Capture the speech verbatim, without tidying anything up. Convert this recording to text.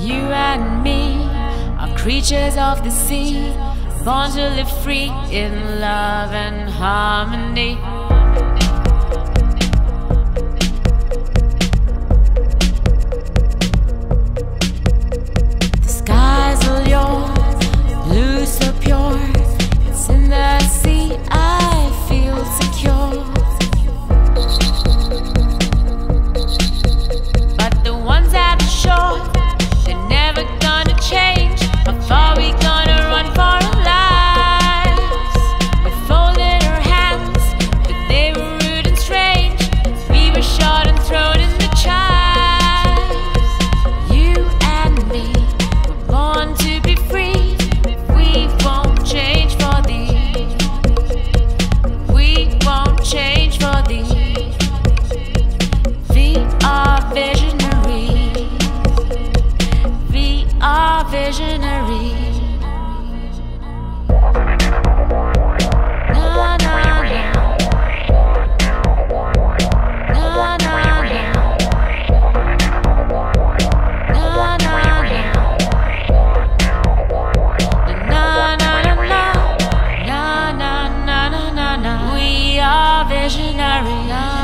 You and me are creatures of the sea, born to live free in love and harmony. The skies are yours, blue so pure. It's in the sea I feel secure. But the ones at the shore, they're never gonna change. How far we gonna run for our lives? We folded our hands, but they were rude and strange. We were shot and thrown in the chives. You and me were born to be free. We won't change for thee. We won't change for thee. We are visionaries. We are visionaries. Na na na. Na na na. Na na na. Na na na na. Na na na na na. We are visionaries.